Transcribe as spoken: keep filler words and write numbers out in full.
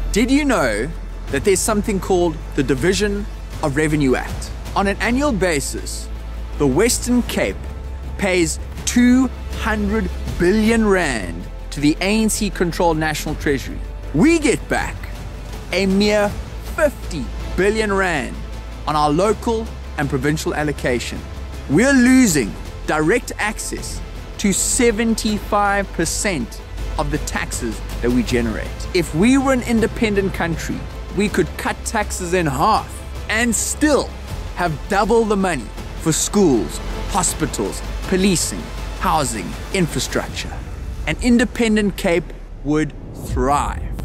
Did you know that there's something called the Division of Revenue Act? On an annual basis, the Western Cape pays two hundred billion rand to the A N C-controlled National Treasury. We get back a mere fifty billion rand on our local and provincial allocation. We're losing direct access to seventy-five percent of the taxes that we generate. If we were an independent country, we could cut taxes in half and still have double the money for schools, hospitals, policing, housing, infrastructure. An independent Cape would thrive.